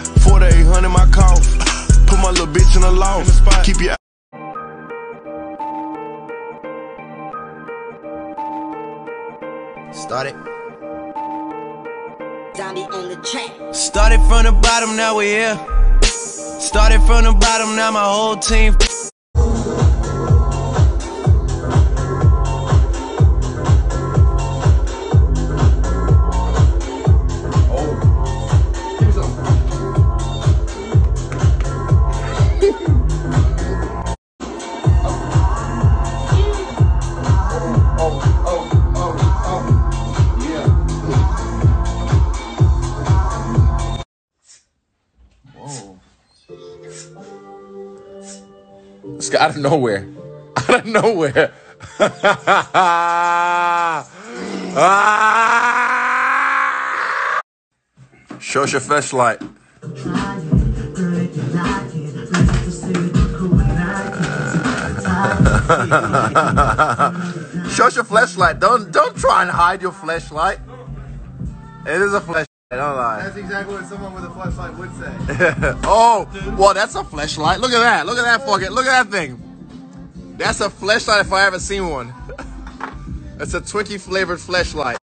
4800 my cough. Put my little bitch in the loft. Keep your Started. Zombie on the track. Started from the bottom, now we're here. Started from the bottom, now my whole team. This guy out of nowhere. Out of nowhere. Show us your flashlight. Show us your flashlight. Don't try and hide your flashlight. It is a flashlight. Don't lie. That's exactly what someone with a flashlight would say. Oh, well, that's a flashlight. Look at that. Look at that fucking. Look at that thing. That's a flashlight if I ever seen one. It's a Twinkie flavored flashlight.